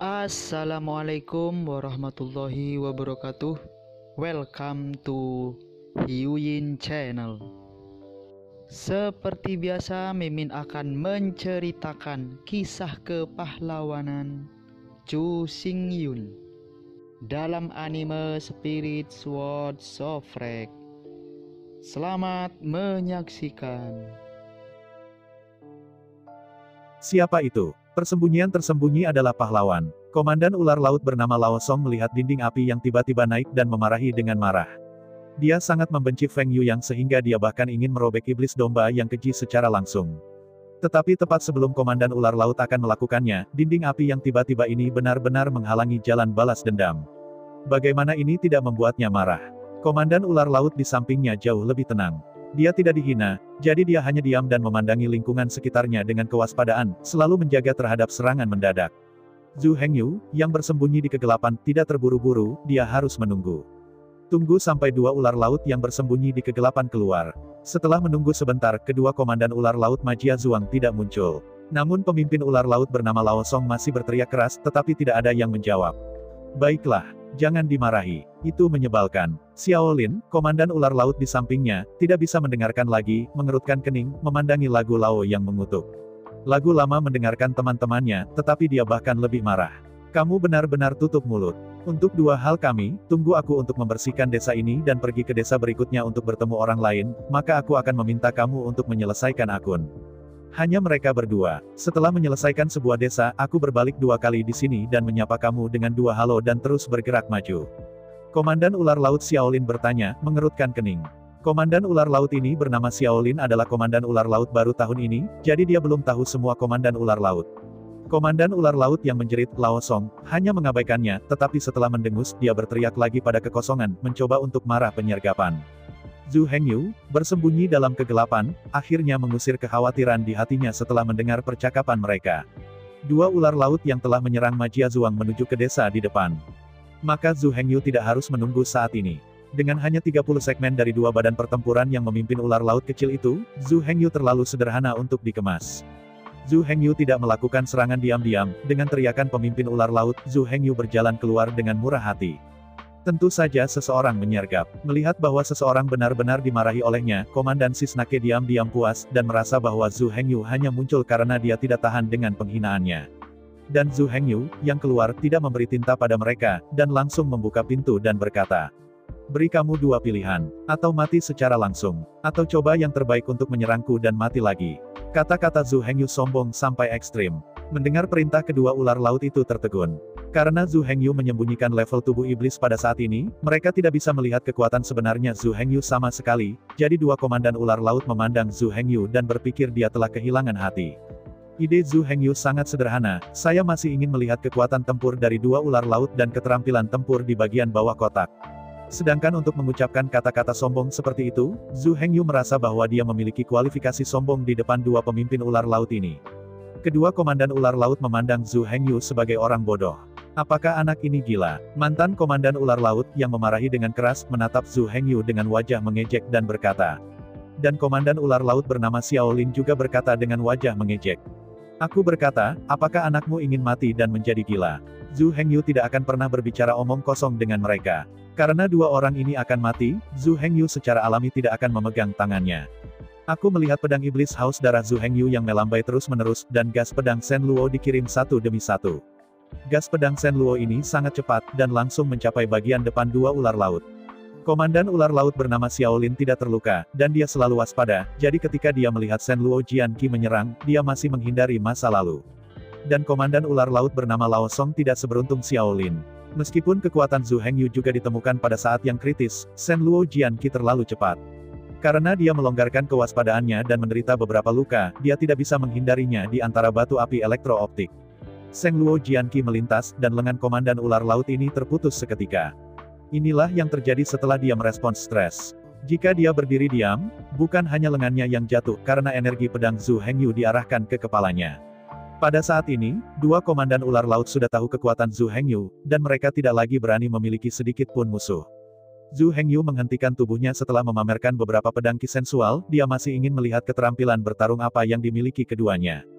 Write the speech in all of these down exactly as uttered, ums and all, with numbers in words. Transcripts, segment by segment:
Assalamualaikum warahmatullahi wabarakatuh. Welcome to Hyuyin Channel. Seperti biasa, Mimin akan menceritakan kisah kepahlawanan Chu Xingyun dalam anime Spirit Sword Sofrek. Selamat menyaksikan. Siapa itu? Persembunyian tersembunyi adalah pahlawan. Komandan ular laut bernama Lao Song melihat dinding api yang tiba-tiba naik dan memarahi dengan marah. Dia sangat membenci Feng Yuyang sehingga dia bahkan ingin merobek iblis domba yang keji secara langsung. Tetapi tepat sebelum komandan ular laut akan melakukannya, dinding api yang tiba-tiba ini benar-benar menghalangi jalan balas dendam. Bagaimana ini tidak membuatnya marah? Komandan ular laut di sampingnya jauh lebih tenang. Dia tidak dihina, jadi dia hanya diam dan memandangi lingkungan sekitarnya dengan kewaspadaan, selalu menjaga terhadap serangan mendadak. Zhu Hengyu, yang bersembunyi di kegelapan, tidak terburu-buru, dia harus menunggu. Tunggu sampai dua ular laut yang bersembunyi di kegelapan keluar. Setelah menunggu sebentar, kedua komandan ular laut Majia Zhuang tidak muncul. Namun pemimpin ular laut bernama Lao Song masih berteriak keras, tetapi tidak ada yang menjawab. Baiklah, jangan dimarahi. Itu menyebalkan. Xiao Lin, komandan ular laut di sampingnya, tidak bisa mendengarkan lagi, mengerutkan kening, memandangi lagu Lao yang mengutuk. Lagu lama mendengarkan teman-temannya, tetapi dia bahkan lebih marah. Kamu benar-benar tutup mulut. Untuk dua hal kami, tunggu aku untuk membersihkan desa ini dan pergi ke desa berikutnya untuk bertemu orang lain, maka aku akan meminta kamu untuk menyelesaikan akun. Hanya mereka berdua. Setelah menyelesaikan sebuah desa, aku berbalik dua kali di sini dan menyapa kamu dengan dua halo dan terus bergerak maju. Komandan ular laut Xiaolin bertanya, mengerutkan kening. Komandan ular laut ini bernama Xiaolin adalah komandan ular laut baru tahun ini, jadi dia belum tahu semua komandan ular laut. Komandan ular laut yang menjerit, Lao Song, hanya mengabaikannya, tetapi setelah mendengus, dia berteriak lagi pada kekosongan, mencoba untuk marah penyergapan. Zhu Hengyu, bersembunyi dalam kegelapan, akhirnya mengusir kekhawatiran di hatinya setelah mendengar percakapan mereka. Dua ular laut yang telah menyerang Majia Zhuang menuju ke desa di depan. Maka Zhu Hengyu tidak harus menunggu saat ini. Dengan hanya tiga puluh segmen dari dua badan pertempuran yang memimpin ular laut kecil itu, Zhu Hengyu terlalu sederhana untuk dikemas. Zhu Hengyu tidak melakukan serangan diam-diam, dengan teriakan pemimpin ular laut, Zhu Hengyu berjalan keluar dengan murah hati. Tentu saja seseorang menyergap. Melihat bahwa seseorang benar-benar dimarahi olehnya, Komandan Sisnake diam-diam puas, dan merasa bahwa Zhu Hengyu hanya muncul karena dia tidak tahan dengan penghinaannya. Dan Zhu Hengyu, yang keluar, tidak memberi tinta pada mereka, dan langsung membuka pintu dan berkata, beri kamu dua pilihan, atau mati secara langsung, atau coba yang terbaik untuk menyerangku dan mati lagi. Kata-kata Zhu Hengyu sombong sampai ekstrim. Mendengar perintah kedua ular laut itu tertegun. Karena Zhu Hengyu menyembunyikan level tubuh iblis pada saat ini, mereka tidak bisa melihat kekuatan sebenarnya Zhu Hengyu sama sekali, jadi dua komandan ular laut memandang Zhu Hengyu dan berpikir dia telah kehilangan hati. Ide Zhu Hengyu sangat sederhana, saya masih ingin melihat kekuatan tempur dari dua ular laut dan keterampilan tempur di bagian bawah kotak. Sedangkan untuk mengucapkan kata-kata sombong seperti itu, Zhu Hengyu merasa bahwa dia memiliki kualifikasi sombong di depan dua pemimpin ular laut ini. Kedua komandan ular laut memandang Zhu Hengyu sebagai orang bodoh. Apakah anak ini gila? Mantan komandan ular laut, yang memarahi dengan keras, menatap Zhu Hengyu dengan wajah mengejek dan berkata. Dan komandan ular laut bernama Xiaolin juga berkata dengan wajah mengejek. Aku berkata, apakah anakmu ingin mati dan menjadi gila? Zhu Hengyu tidak akan pernah berbicara omong kosong dengan mereka. Karena dua orang ini akan mati, Zhu Hengyu secara alami tidak akan memegang tangannya. Aku melihat pedang iblis haus darah Zhu Hengyu yang melambai terus-menerus, dan gas pedang Shen Luo dikirim satu demi satu. Gas pedang Shen Luo ini sangat cepat, dan langsung mencapai bagian depan dua ular laut. Komandan ular laut bernama Xiaolin tidak terluka, dan dia selalu waspada, jadi ketika dia melihat Shen Luo Jianqi menyerang, dia masih menghindari masa lalu. Dan komandan ular laut bernama Lao Song tidak seberuntung Xiaolin. Meskipun kekuatan Zhu Hengyu juga ditemukan pada saat yang kritis, Shen Luo Jianqi terlalu cepat. Karena dia melonggarkan kewaspadaannya dan menderita beberapa luka, dia tidak bisa menghindarinya di antara batu api elektro-optik. Shen Luo Jianqi melintas, dan lengan komandan ular laut ini terputus seketika. Inilah yang terjadi setelah dia merespons stres. Jika dia berdiri diam, bukan hanya lengannya yang jatuh, karena energi pedang Zhu Hengyu diarahkan ke kepalanya. Pada saat ini, dua komandan ular laut sudah tahu kekuatan Zhu Hengyu, dan mereka tidak lagi berani memiliki sedikit pun musuh. Zhu Hengyu menghentikan tubuhnya setelah memamerkan beberapa pedang ki sensual, dia masih ingin melihat keterampilan bertarung apa yang dimiliki keduanya.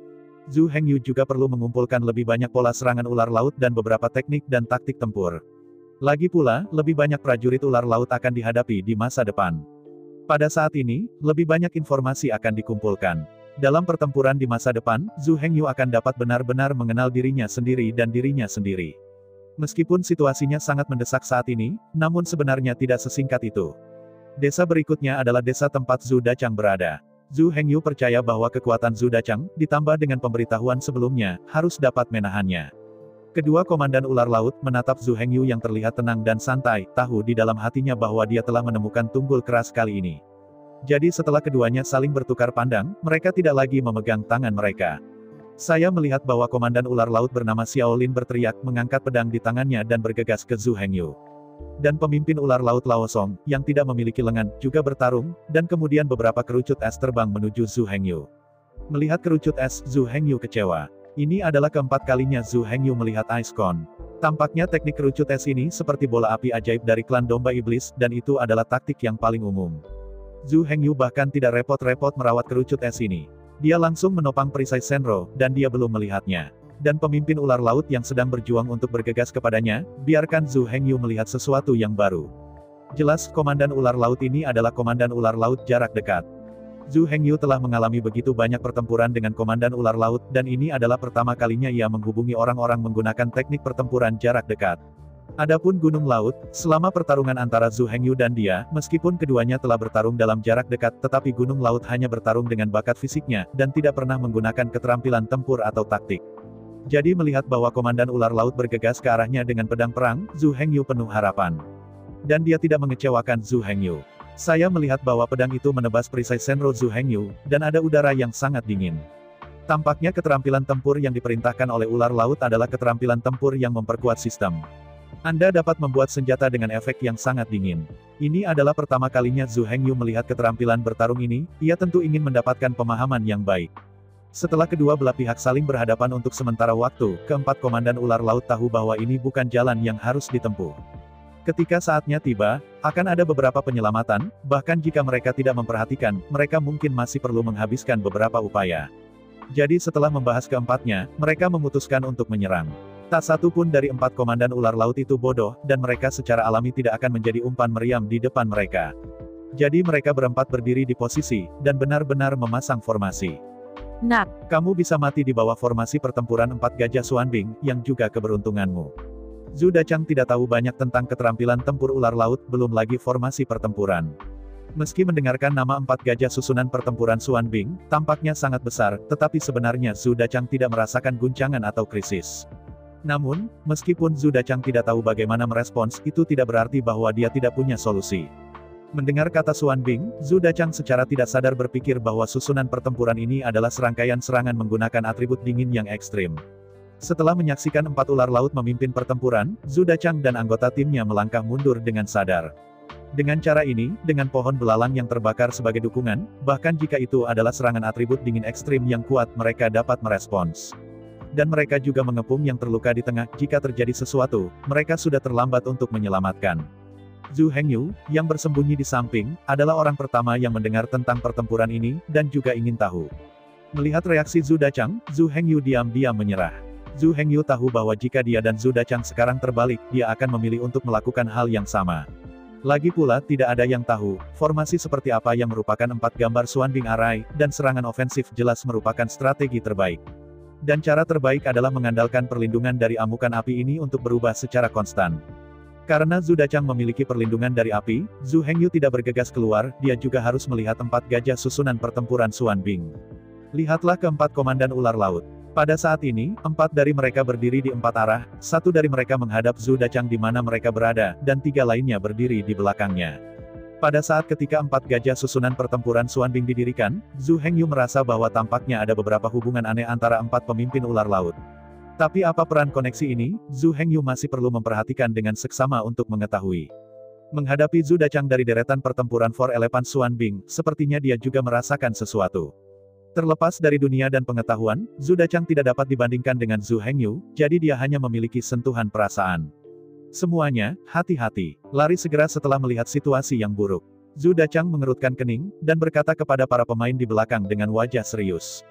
Zhu Hengyu juga perlu mengumpulkan lebih banyak pola serangan ular laut dan beberapa teknik dan taktik tempur. Lagi pula, lebih banyak prajurit ular laut akan dihadapi di masa depan. Pada saat ini, lebih banyak informasi akan dikumpulkan. Dalam pertempuran di masa depan, Zhu Hengyu akan dapat benar-benar mengenal dirinya sendiri dan dirinya sendiri. Meskipun situasinya sangat mendesak saat ini, namun sebenarnya tidak sesingkat itu. Desa berikutnya adalah desa tempat Zhu Dachang berada. Zhu Hengyu percaya bahwa kekuatan Zhu Dachang, ditambah dengan pemberitahuan sebelumnya, harus dapat menahannya. Kedua komandan ular laut menatap Zhu Hengyu yang terlihat tenang dan santai, tahu di dalam hatinya bahwa dia telah menemukan tunggul keras kali ini. Jadi setelah keduanya saling bertukar pandang, mereka tidak lagi memegang tangan mereka. Saya melihat bahwa komandan ular laut bernama Xiao Lin berteriak, mengangkat pedang di tangannya dan bergegas ke Zhu Hengyu. Dan pemimpin ular laut Lao Song, yang tidak memiliki lengan, juga bertarung, dan kemudian beberapa kerucut es terbang menuju Zhu Hengyu. Melihat kerucut es, Zhu Hengyu kecewa. Ini adalah keempat kalinya Zhu Hengyu melihat Ice Cone. Tampaknya teknik kerucut es ini seperti bola api ajaib dari klan domba iblis, dan itu adalah taktik yang paling umum. Zhu Hengyu bahkan tidak repot-repot merawat kerucut es ini. Dia langsung menopang perisai Senro, dan dia belum melihatnya. Dan pemimpin ular laut yang sedang berjuang untuk bergegas kepadanya, biarkan Zhu Hengyu melihat sesuatu yang baru. Jelas, komandan ular laut ini adalah komandan ular laut jarak dekat. Zhu Hengyu telah mengalami begitu banyak pertempuran dengan komandan ular laut, dan ini adalah pertama kalinya ia menghubungi orang-orang menggunakan teknik pertempuran jarak dekat. Adapun Gunung Laut, selama pertarungan antara Zhu Hengyu dan dia, meskipun keduanya telah bertarung dalam jarak dekat, tetapi Gunung Laut hanya bertarung dengan bakat fisiknya, dan tidak pernah menggunakan keterampilan tempur atau taktik. Jadi melihat bahwa komandan ular laut bergegas ke arahnya dengan pedang perang, Zhu Hengyu penuh harapan. Dan dia tidak mengecewakan Zhu Hengyu. Saya melihat bahwa pedang itu menebas perisai Senro Zhu Hengyu, dan ada udara yang sangat dingin. Tampaknya keterampilan tempur yang diperintahkan oleh ular laut adalah keterampilan tempur yang memperkuat sistem. Anda dapat membuat senjata dengan efek yang sangat dingin. Ini adalah pertama kalinya Zhu Hengyu melihat keterampilan bertarung ini, ia tentu ingin mendapatkan pemahaman yang baik. Setelah kedua belah pihak saling berhadapan untuk sementara waktu, keempat komandan ular laut tahu bahwa ini bukan jalan yang harus ditempuh. Ketika saatnya tiba, akan ada beberapa penyelamatan, bahkan jika mereka tidak memperhatikan, mereka mungkin masih perlu menghabiskan beberapa upaya. Jadi setelah membahas keempatnya, mereka memutuskan untuk menyerang. Tak satu pun dari empat komandan ular laut itu bodoh, dan mereka secara alami tidak akan menjadi umpan meriam di depan mereka. Jadi mereka berempat berdiri di posisi, dan benar-benar memasang formasi. Nak, kamu bisa mati di bawah formasi pertempuran empat gajah Xuanbing, yang juga keberuntunganmu. Zhu Dachang tidak tahu banyak tentang keterampilan tempur ular laut, belum lagi formasi pertempuran. Meski mendengarkan nama empat gajah susunan pertempuran Xuanbing, tampaknya sangat besar, tetapi sebenarnya Zhu Dachang tidak merasakan guncangan atau krisis. Namun, meskipun Zhu Dachang tidak tahu bagaimana merespons, itu tidak berarti bahwa dia tidak punya solusi. Mendengar kata Xuanbing, Zhu Dachang secara tidak sadar berpikir bahwa susunan pertempuran ini adalah serangkaian serangan menggunakan atribut dingin yang ekstrim. Setelah menyaksikan empat ular laut memimpin pertempuran, Zhu Dachang dan anggota timnya melangkah mundur dengan sadar. Dengan cara ini, dengan pohon belalang yang terbakar sebagai dukungan, bahkan jika itu adalah serangan atribut dingin ekstrim yang kuat, mereka dapat merespons. Dan mereka juga mengepung yang terluka di tengah, jika terjadi sesuatu, mereka sudah terlambat untuk menyelamatkan. Zhu Hengyu, yang bersembunyi di samping, adalah orang pertama yang mendengar tentang pertempuran ini, dan juga ingin tahu. Melihat reaksi Zhu Dachang, Zhu Hengyu diam-diam menyerah. Zhu Hengyu tahu bahwa jika dia dan Zhu Dachang sekarang terbalik, dia akan memilih untuk melakukan hal yang sama. Lagi pula, tidak ada yang tahu, formasi seperti apa yang merupakan empat gambar Xuanbing Array, dan serangan ofensif jelas merupakan strategi terbaik. Dan cara terbaik adalah mengandalkan perlindungan dari amukan api ini untuk berubah secara konstan. Karena Zhu Dachang memiliki perlindungan dari api, Zhu Hengyu tidak bergegas keluar, dia juga harus melihat empat gajah susunan pertempuran Xuanbing. Lihatlah keempat komandan ular laut. Pada saat ini, empat dari mereka berdiri di empat arah, satu dari mereka menghadap Zhu Dachang di mana mereka berada, dan tiga lainnya berdiri di belakangnya. Pada saat ketika empat gajah susunan pertempuran Xuanbing didirikan, Zhu Hengyu merasa bahwa tampaknya ada beberapa hubungan aneh antara empat pemimpin ular laut. Tapi apa peran koneksi ini, Zhu Hengyu masih perlu memperhatikan dengan seksama untuk mengetahui. Menghadapi Zhu Dachang dari deretan pertempuran Four Elephant Xuanbing, sepertinya dia juga merasakan sesuatu. Terlepas dari dunia dan pengetahuan, Zhu Dachang tidak dapat dibandingkan dengan Zhu Hengyu, jadi dia hanya memiliki sentuhan perasaan. Semuanya, hati-hati. Lari segera setelah melihat situasi yang buruk. Zhu Dachang mengerutkan kening, dan berkata kepada para pemain di belakang dengan wajah serius.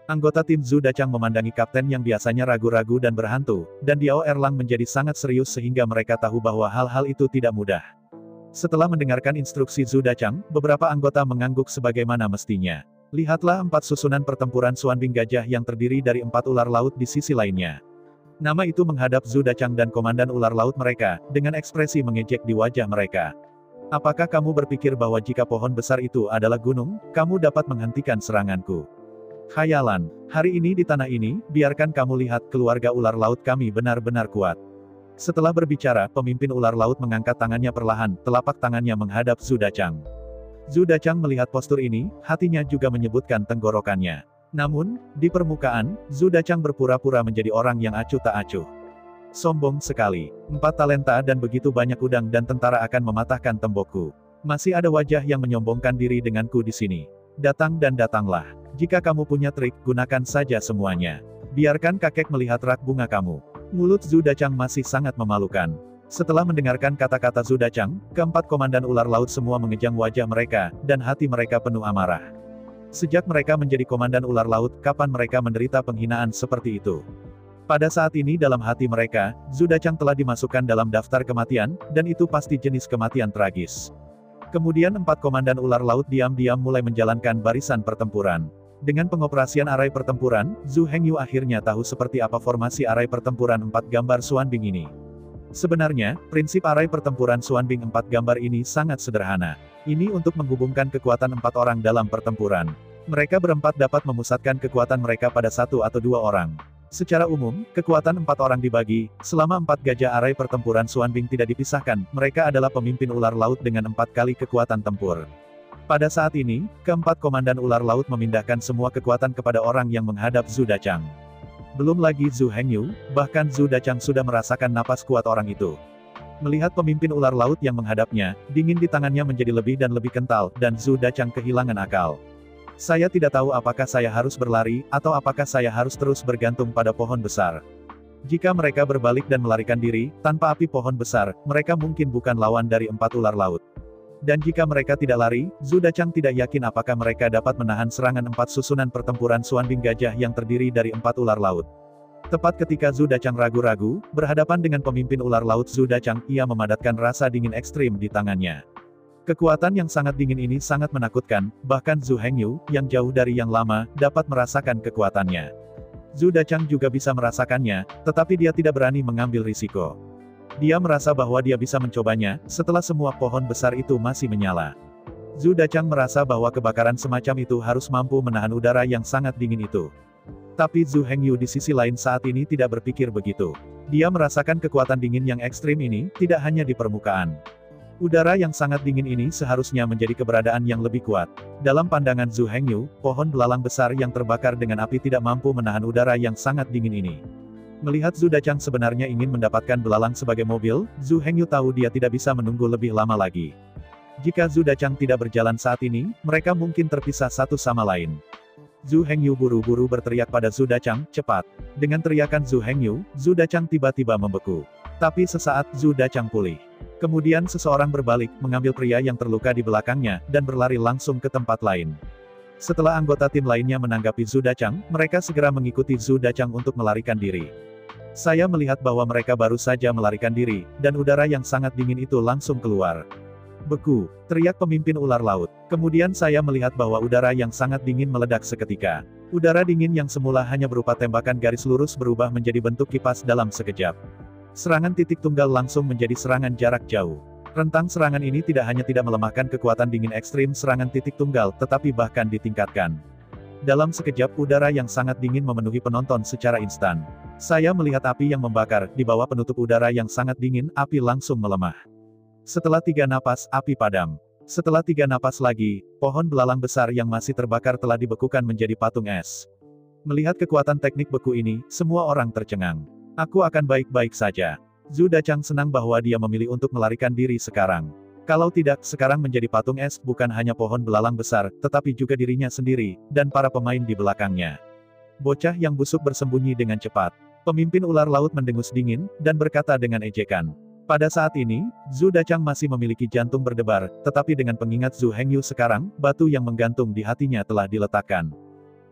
Anggota tim Zhu Dachang memandangi kapten yang biasanya ragu-ragu dan berhantu, dan Diao Erlang menjadi sangat serius sehingga mereka tahu bahwa hal-hal itu tidak mudah. Setelah mendengarkan instruksi Zhu Dachang, beberapa anggota mengangguk sebagaimana mestinya. Lihatlah empat susunan pertempuran Xuanbing Gajah yang terdiri dari empat ular laut di sisi lainnya. Nama itu menghadap Zhu Dachang dan komandan ular laut mereka, dengan ekspresi mengejek di wajah mereka. Apakah kamu berpikir bahwa jika pohon besar itu adalah gunung, kamu dapat menghentikan seranganku? Khayalan, hari ini di tanah ini, biarkan kamu lihat keluarga ular laut kami benar-benar kuat. Setelah berbicara, pemimpin ular laut mengangkat tangannya perlahan, telapak tangannya menghadap Zhu Dachang. Zhu Dachang melihat postur ini, hatinya juga menyebutkan tenggorokannya. Namun, di permukaan, Zhu Dachang berpura-pura menjadi orang yang acuh tak acuh. Sombong sekali. Empat talenta dan begitu banyak udang dan tentara akan mematahkan tembokku. Masih ada wajah yang menyombongkan diri denganku di sini. Datang dan datanglah. Jika kamu punya trik, gunakan saja semuanya. Biarkan kakek melihat rak bunga kamu. Mulut Zhu Dachang masih sangat memalukan. Setelah mendengarkan kata-kata Zhu Dachang, keempat komandan ular laut semua mengejang wajah mereka, dan hati mereka penuh amarah. Sejak mereka menjadi komandan ular laut, kapan mereka menderita penghinaan seperti itu? Pada saat ini dalam hati mereka, Zhu Dachang telah dimasukkan dalam daftar kematian, dan itu pasti jenis kematian tragis. Kemudian empat komandan ular laut diam-diam mulai menjalankan barisan pertempuran. Dengan pengoperasian arai pertempuran, Zhu Hengyu akhirnya tahu seperti apa formasi arai pertempuran empat gambar Xuanbing ini. Sebenarnya, prinsip arai pertempuran Xuanbing empat gambar ini sangat sederhana. Ini untuk menghubungkan kekuatan empat orang dalam pertempuran. Mereka berempat dapat memusatkan kekuatan mereka pada satu atau dua orang. Secara umum, kekuatan empat orang dibagi, selama empat gajah arai pertempuran Xuanbing tidak dipisahkan, mereka adalah pemimpin ular laut dengan empat kali kekuatan tempur. Pada saat ini, keempat komandan ular laut memindahkan semua kekuatan kepada orang yang menghadap Zhu Dachang. Belum lagi Zhu Hengyu, bahkan Zhu Dachang sudah merasakan napas kuat orang itu. Melihat pemimpin ular laut yang menghadapnya, dingin di tangannya menjadi lebih dan lebih kental, dan Zhu Dachang kehilangan akal. Saya tidak tahu apakah saya harus berlari, atau apakah saya harus terus bergantung pada pohon besar. Jika mereka berbalik dan melarikan diri, tanpa api pohon besar, mereka mungkin bukan lawan dari empat ular laut. Dan jika mereka tidak lari, Zhu Dachang tidak yakin apakah mereka dapat menahan serangan empat susunan pertempuran Xuanbing Gajah yang terdiri dari empat ular laut. Tepat ketika Zhu Dachang ragu-ragu, berhadapan dengan pemimpin ular laut Zhu Dachang, ia memadatkan rasa dingin ekstrim di tangannya. Kekuatan yang sangat dingin ini sangat menakutkan, bahkan Zhu Hengyu, yang jauh dari yang lama, dapat merasakan kekuatannya. Zhu Dachang juga bisa merasakannya, tetapi dia tidak berani mengambil risiko. Dia merasa bahwa dia bisa mencobanya, setelah semua pohon besar itu masih menyala. Zhu Dachang merasa bahwa kebakaran semacam itu harus mampu menahan udara yang sangat dingin itu. Tapi Zhu Hengyu di sisi lain saat ini tidak berpikir begitu. Dia merasakan kekuatan dingin yang ekstrim ini, tidak hanya di permukaan. Udara yang sangat dingin ini seharusnya menjadi keberadaan yang lebih kuat. Dalam pandangan Zhu Hengyu, pohon belalang besar yang terbakar dengan api tidak mampu menahan udara yang sangat dingin ini. Melihat Zhu Dachang sebenarnya ingin mendapatkan belalang sebagai mobil, Zhu Hengyu tahu dia tidak bisa menunggu lebih lama lagi. Jika Zhu Dachang tidak berjalan saat ini, mereka mungkin terpisah satu sama lain. Zhu Hengyu buru-buru berteriak pada Zhu Dachang, cepat. Dengan teriakan Zhu Hengyu, Zhu Dachang tiba-tiba membeku. Tapi sesaat Zhu Dachang pulih. Kemudian seseorang berbalik, mengambil pria yang terluka di belakangnya, dan berlari langsung ke tempat lain. Setelah anggota tim lainnya menanggapi Zhu Dachang, mereka segera mengikuti Zhu Dachang untuk melarikan diri. Saya melihat bahwa mereka baru saja melarikan diri, dan udara yang sangat dingin itu langsung keluar. Beku, teriak pemimpin ular laut. Kemudian saya melihat bahwa udara yang sangat dingin meledak seketika. Udara dingin yang semula hanya berupa tembakan garis lurus berubah menjadi bentuk kipas dalam sekejap. Serangan titik tunggal langsung menjadi serangan jarak jauh. Rentang serangan ini tidak hanya tidak melemahkan kekuatan dingin ekstrim serangan titik tunggal, tetapi bahkan ditingkatkan. Dalam sekejap udara yang sangat dingin memenuhi penonton secara instan. Saya melihat api yang membakar, di bawah penutup udara yang sangat dingin, api langsung melemah. Setelah tiga napas, api padam. Setelah tiga napas lagi, pohon belalang besar yang masih terbakar telah dibekukan menjadi patung es. Melihat kekuatan teknik beku ini, semua orang tercengang. Aku akan baik-baik saja. Zhu Dachang senang bahwa dia memilih untuk melarikan diri sekarang. Kalau tidak, sekarang menjadi patung es bukan hanya pohon belalang besar, tetapi juga dirinya sendiri, dan para pemain di belakangnya. Bocah yang busuk bersembunyi dengan cepat. Pemimpin ular laut mendengus dingin, dan berkata dengan ejekan. Pada saat ini, Zhu Dachang masih memiliki jantung berdebar, tetapi dengan pengingat Zhu Hengyu sekarang, batu yang menggantung di hatinya telah diletakkan.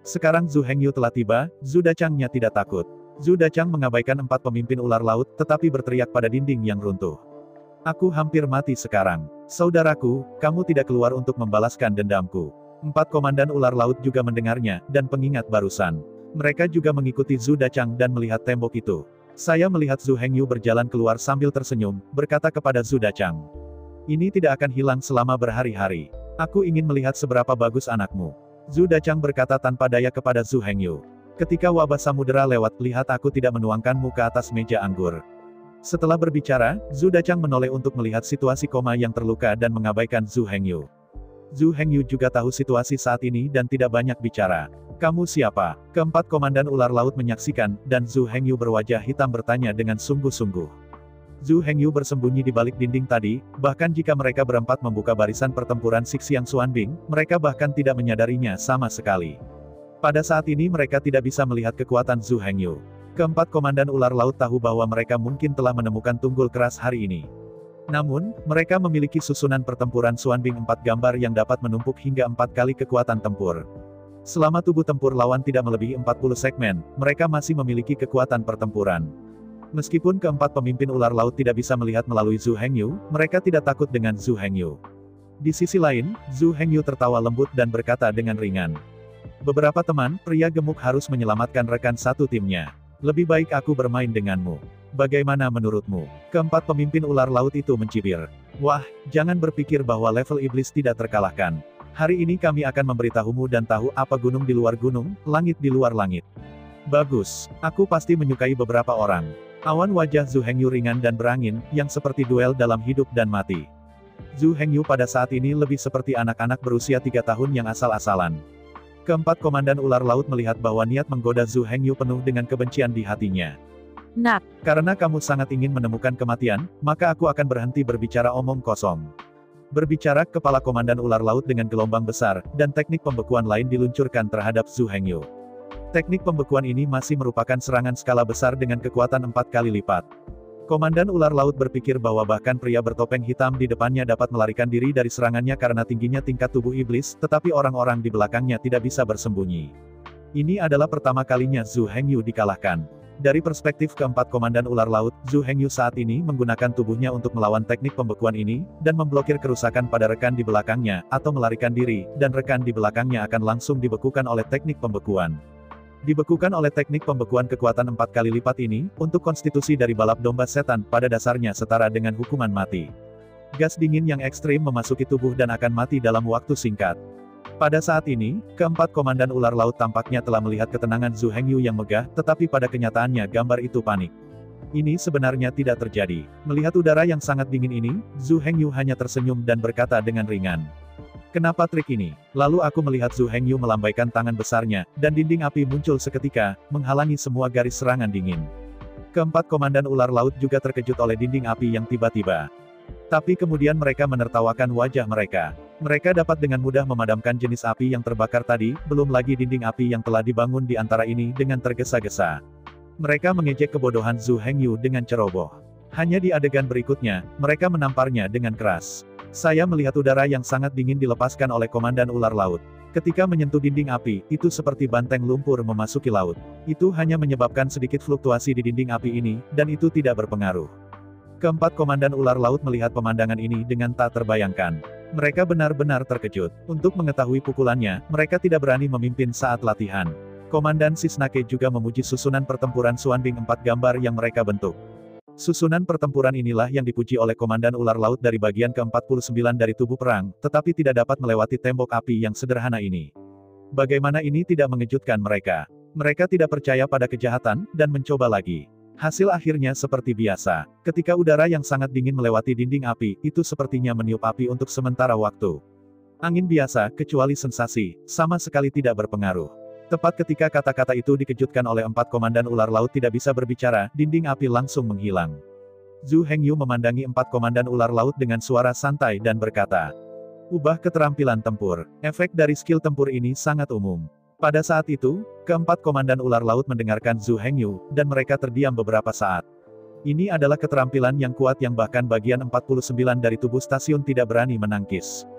Sekarang Zhu Hengyu telah tiba, Zhu Dachangnya tidak takut. Zhu Dachang mengabaikan empat pemimpin ular laut, tetapi berteriak pada dinding yang runtuh. Aku hampir mati sekarang. Saudaraku, kamu tidak keluar untuk membalaskan dendamku. Empat komandan ular laut juga mendengarnya, dan pengingat barusan. Mereka juga mengikuti Zhu Dachang dan melihat tembok itu. Saya melihat Zhu Hengyu berjalan keluar sambil tersenyum, berkata kepada Zhu Dachang. Ini tidak akan hilang selama berhari-hari. Aku ingin melihat seberapa bagus anakmu. Zhu Dachang berkata tanpa daya kepada Zhu Hengyu. Ketika wabah samudera lewat, lihat aku tidak menuangkanmu ke atas meja anggur. Setelah berbicara, Zhu Dachang menoleh untuk melihat situasi koma yang terluka dan mengabaikan Zhu Hengyu. Zhu Hengyu juga tahu situasi saat ini dan tidak banyak bicara. Kamu siapa? Keempat komandan ular laut menyaksikan, dan Zhu Hengyu berwajah hitam bertanya dengan sungguh-sungguh. Zhu Hengyu bersembunyi di balik dinding tadi, bahkan jika mereka berempat membuka barisan pertempuran Sixiang Xuanbing, mereka bahkan tidak menyadarinya sama sekali. Pada saat ini mereka tidak bisa melihat kekuatan Zhu Hengyu. Keempat komandan ular laut tahu bahwa mereka mungkin telah menemukan tunggul keras hari ini. Namun, mereka memiliki susunan pertempuran Xuanbing empat gambar yang dapat menumpuk hingga empat kali kekuatan tempur. Selama tubuh tempur lawan tidak melebihi empat puluh segmen, mereka masih memiliki kekuatan pertempuran. Meskipun keempat pemimpin ular laut tidak bisa melihat melalui Zhu Hengyu, mereka tidak takut dengan Zhu Hengyu. Di sisi lain, Zhu Hengyu tertawa lembut dan berkata dengan ringan. Beberapa teman, pria gemuk harus menyelamatkan rekan satu timnya. Lebih baik aku bermain denganmu. Bagaimana menurutmu? Keempat pemimpin ular laut itu mencibir. Wah, jangan berpikir bahwa level iblis tidak terkalahkan. Hari ini kami akan memberitahumu dan tahu apa gunung di luar gunung, langit di luar langit. Bagus, aku pasti menyukai beberapa orang. Awan wajah Zhu Hengyu ringan dan berangin, yang seperti duel dalam hidup dan mati. Zhu Hengyu pada saat ini lebih seperti anak-anak berusia tiga tahun yang asal-asalan. Keempat komandan ular laut melihat bahwa niat menggoda Zhu Hengyu penuh dengan kebencian di hatinya. Nak, karena kamu sangat ingin menemukan kematian, maka aku akan berhenti berbicara omong kosong. Berbicara, kepala komandan ular laut dengan gelombang besar, dan teknik pembekuan lain diluncurkan terhadap Zhu Hengyu. Teknik pembekuan ini masih merupakan serangan skala besar dengan kekuatan empat kali lipat. Komandan ular laut berpikir bahwa bahkan pria bertopeng hitam di depannya dapat melarikan diri dari serangannya karena tingginya tingkat tubuh iblis, tetapi orang-orang di belakangnya tidak bisa bersembunyi. Ini adalah pertama kalinya Zhu Hengyu dikalahkan. Dari perspektif keempat komandan ular laut, Zhu Hengyu saat ini menggunakan tubuhnya untuk melawan teknik pembekuan ini, dan memblokir kerusakan pada rekan di belakangnya, atau melarikan diri, dan rekan di belakangnya akan langsung dibekukan oleh teknik pembekuan. Dibekukan oleh teknik pembekuan kekuatan empat kali lipat ini, untuk konstitusi dari balap domba setan, pada dasarnya setara dengan hukuman mati. Gas dingin yang ekstrim memasuki tubuh dan akan mati dalam waktu singkat. Pada saat ini, keempat komandan ular laut tampaknya telah melihat ketenangan Zhu Hengyu yang megah, tetapi pada kenyataannya gambar itu panik. Ini sebenarnya tidak terjadi. Melihat udara yang sangat dingin ini, Zhu Hengyu hanya tersenyum dan berkata dengan ringan. Kenapa trik ini? Lalu aku melihat Zhu Hengyu melambaikan tangan besarnya, dan dinding api muncul seketika, menghalangi semua garis serangan dingin. Keempat komandan ular laut juga terkejut oleh dinding api yang tiba-tiba. Tapi kemudian mereka menertawakan wajah mereka. Mereka dapat dengan mudah memadamkan jenis api yang terbakar tadi, belum lagi dinding api yang telah dibangun di antara ini dengan tergesa-gesa. Mereka mengejek kebodohan Zhu Hengyu dengan ceroboh. Hanya di adegan berikutnya, mereka menamparnya dengan keras. Saya melihat udara yang sangat dingin dilepaskan oleh komandan ular laut. Ketika menyentuh dinding api, itu seperti banteng lumpur memasuki laut. Itu hanya menyebabkan sedikit fluktuasi di dinding api ini, dan itu tidak berpengaruh. Keempat komandan ular laut melihat pemandangan ini dengan tak terbayangkan. Mereka benar-benar terkejut. Untuk mengetahui pukulannya, mereka tidak berani memimpin saat latihan. Komandan Sisnake juga memuji susunan pertempuran Xuanbing empat gambar yang mereka bentuk. Susunan pertempuran inilah yang dipuji oleh komandan ular laut dari bagian ke empat puluh sembilan dari tubuh perang, tetapi tidak dapat melewati tembok api yang sederhana ini. Bagaimana ini tidak mengejutkan mereka? Mereka tidak percaya pada kejahatan, dan mencoba lagi. Hasil akhirnya seperti biasa. Ketika udara yang sangat dingin melewati dinding api, itu sepertinya meniup api untuk sementara waktu. Angin biasa, kecuali sensasi, sama sekali tidak berpengaruh. Tepat ketika kata-kata itu dikejutkan oleh empat komandan ular laut tidak bisa berbicara, dinding api langsung menghilang. Zhu Hengyu memandangi empat komandan ular laut dengan suara santai dan berkata, ubah keterampilan tempur. Efek dari skill tempur ini sangat umum. Pada saat itu, keempat komandan ular laut mendengarkan Zhu Hengyu, dan mereka terdiam beberapa saat. Ini adalah keterampilan yang kuat yang bahkan bagian empat puluh sembilan dari tubuh stasiun tidak berani menangkis.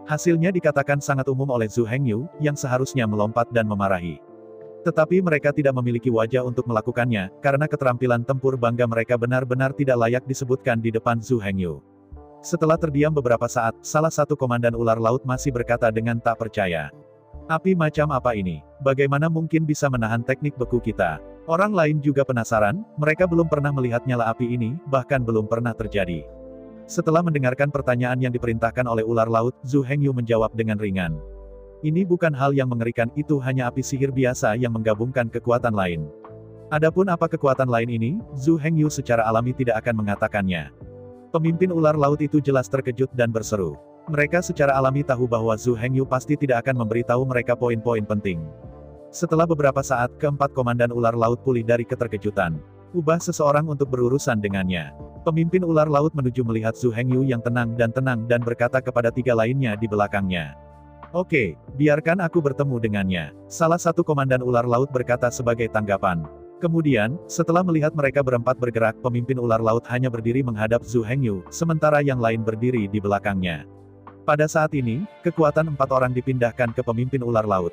Hasilnya dikatakan sangat umum oleh Zhu Hengyu, yang seharusnya melompat dan memarahi. Tetapi mereka tidak memiliki wajah untuk melakukannya, karena keterampilan tempur bangga mereka benar-benar tidak layak disebutkan di depan Zhu Hengyu. Setelah terdiam beberapa saat, salah satu komandan ular laut masih berkata dengan tak percaya. Api macam apa ini? Bagaimana mungkin bisa menahan teknik beku kita? Orang lain juga penasaran, mereka belum pernah melihat nyala api ini, bahkan belum pernah terjadi. Setelah mendengarkan pertanyaan yang diperintahkan oleh ular laut, Zhu Hengyu menjawab dengan ringan. Ini bukan hal yang mengerikan, itu hanya api sihir biasa yang menggabungkan kekuatan lain. Adapun apa kekuatan lain ini, Zhu Hengyu secara alami tidak akan mengatakannya. Pemimpin ular laut itu jelas terkejut dan berseru. Mereka secara alami tahu bahwa Zhu Hengyu pasti tidak akan memberitahu mereka poin-poin penting. Setelah beberapa saat, keempat komandan ular laut pulih dari keterkejutan. Ubah seseorang untuk berurusan dengannya. Pemimpin ular laut menuju melihat Zhu Hengyu yang tenang dan tenang dan berkata kepada tiga lainnya di belakangnya. Oke, biarkan aku bertemu dengannya. Salah satu komandan ular laut berkata sebagai tanggapan. Kemudian, setelah melihat mereka berempat bergerak, pemimpin ular laut hanya berdiri menghadap Zhu Hengyu, sementara yang lain berdiri di belakangnya. Pada saat ini, kekuatan empat orang dipindahkan ke pemimpin ular laut.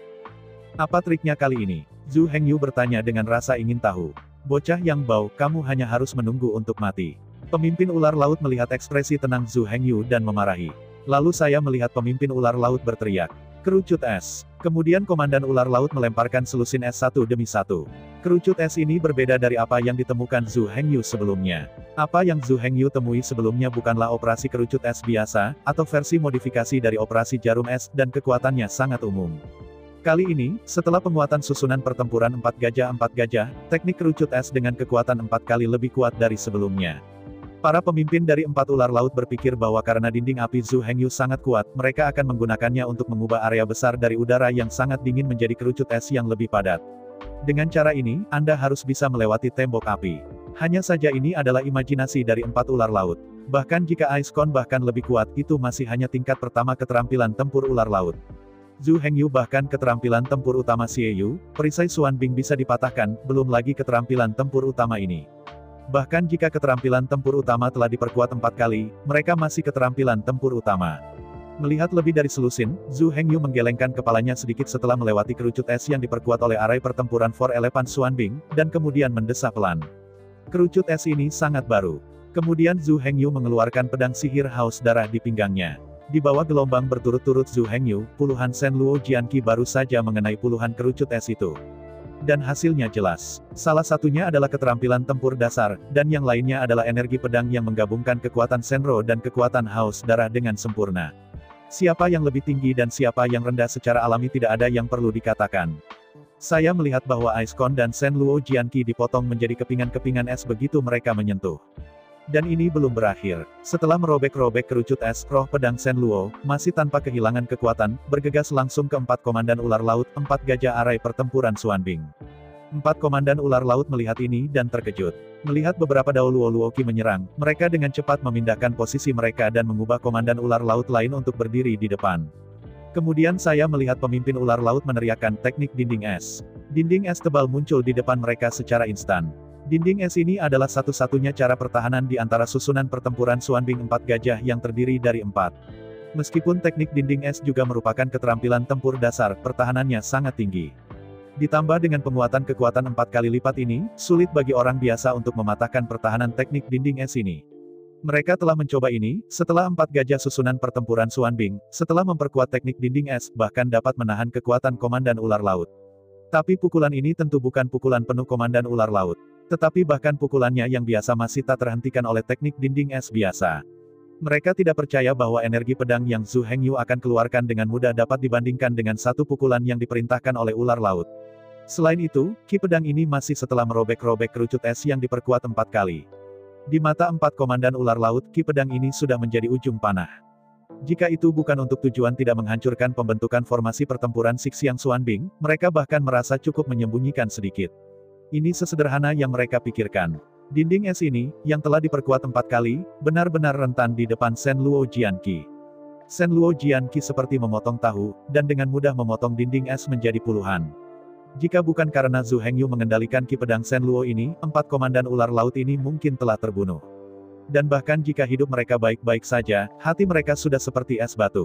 Apa triknya kali ini? Zhu Hengyu bertanya dengan rasa ingin tahu. Bocah yang bau, kamu hanya harus menunggu untuk mati. Pemimpin ular laut melihat ekspresi tenang Zhu Hengyu dan memarahi. Lalu saya melihat pemimpin ular laut berteriak. Kerucut es. Kemudian komandan ular laut melemparkan selusin es satu demi satu. Kerucut es ini berbeda dari apa yang ditemukan Zhu Hengyu sebelumnya. Apa yang Zhu Hengyu temui sebelumnya bukanlah operasi kerucut es biasa, atau versi modifikasi dari operasi jarum es, dan kekuatannya sangat umum. Kali ini, setelah penguatan susunan pertempuran empat gajah empat gajah, teknik kerucut es dengan kekuatan empat kali lebih kuat dari sebelumnya. Para pemimpin dari empat ular laut berpikir bahwa karena dinding api Zhu Hengyu sangat kuat, mereka akan menggunakannya untuk mengubah area besar dari udara yang sangat dingin menjadi kerucut es yang lebih padat. Dengan cara ini, Anda harus bisa melewati tembok api. Hanya saja ini adalah imajinasi dari empat ular laut. Bahkan jika Ice Cone bahkan lebih kuat, itu masih hanya tingkat pertama keterampilan tempur ular laut. Zhu Hengyu bahkan keterampilan tempur utama Xie Yu, perisai Xuanbing bisa dipatahkan, belum lagi keterampilan tempur utama ini. Bahkan jika keterampilan tempur utama telah diperkuat empat kali, mereka masih keterampilan tempur utama. Melihat lebih dari selusin, Zhu Hengyu menggelengkan kepalanya sedikit setelah melewati kerucut es yang diperkuat oleh arai pertempuran Four Elephant Xuanbing, dan kemudian mendesah pelan. Kerucut es ini sangat baru. Kemudian Zhu Hengyu mengeluarkan pedang sihir haus darah di pinggangnya. Di bawah gelombang berturut-turut Zhu Hengyu, puluhan Shen Luo Jianqi baru saja mengenai puluhan kerucut es itu. Dan hasilnya jelas. Salah satunya adalah keterampilan tempur dasar, dan yang lainnya adalah energi pedang yang menggabungkan kekuatan Shenro dan kekuatan haus darah dengan sempurna. Siapa yang lebih tinggi dan siapa yang rendah secara alami tidak ada yang perlu dikatakan. Saya melihat bahwa Ice Cone dan Shen Luo Jianqi dipotong menjadi kepingan-kepingan es begitu mereka menyentuh. Dan ini belum berakhir. Setelah merobek-robek kerucut es, roh pedang Shen Luo, masih tanpa kehilangan kekuatan, bergegas langsung ke empat komandan ular laut, empat gajah arai pertempuran Xuanbing. Empat komandan ular laut melihat ini dan terkejut. Melihat beberapa Dao Luo Luoqi menyerang, mereka dengan cepat memindahkan posisi mereka dan mengubah komandan ular laut lain untuk berdiri di depan. Kemudian saya melihat pemimpin ular laut meneriakkan teknik dinding es. Dinding es tebal muncul di depan mereka secara instan. Dinding es ini adalah satu-satunya cara pertahanan di antara susunan pertempuran Xuanbing empat gajah yang terdiri dari empat. Meskipun teknik dinding es juga merupakan keterampilan tempur dasar, pertahanannya sangat tinggi. Ditambah dengan penguatan kekuatan empat kali lipat ini, sulit bagi orang biasa untuk mematahkan pertahanan teknik dinding es ini. Mereka telah mencoba ini, setelah empat gajah susunan pertempuran Xuanbing, setelah memperkuat teknik dinding es, bahkan dapat menahan kekuatan komandan ular laut. Tapi pukulan ini tentu bukan pukulan penuh komandan ular laut. Tetapi bahkan pukulannya yang biasa masih tak terhentikan oleh teknik dinding es biasa. Mereka tidak percaya bahwa energi pedang yang Zhu Hengyu akan keluarkan dengan mudah dapat dibandingkan dengan satu pukulan yang diperintahkan oleh ular laut. Selain itu, ki pedang ini masih setelah merobek-robek kerucut es yang diperkuat empat kali. Di mata empat komandan ular laut, ki pedang ini sudah menjadi ujung panah. Jika itu bukan untuk tujuan tidak menghancurkan pembentukan formasi pertempuran Sixiang Xuanbing, mereka bahkan merasa cukup menyembunyikan sedikit. Ini sesederhana yang mereka pikirkan. Dinding es ini, yang telah diperkuat empat kali, benar-benar rentan di depan Shen Luo Jianqi. Shen Luo Jianqi seperti memotong tahu, dan dengan mudah memotong dinding es menjadi puluhan. Jika bukan karena Zhu Hengyu mengendalikan ki pedang Shen Luo ini, empat komandan ular laut ini mungkin telah terbunuh. Dan bahkan jika hidup mereka baik-baik saja, hati mereka sudah seperti es batu.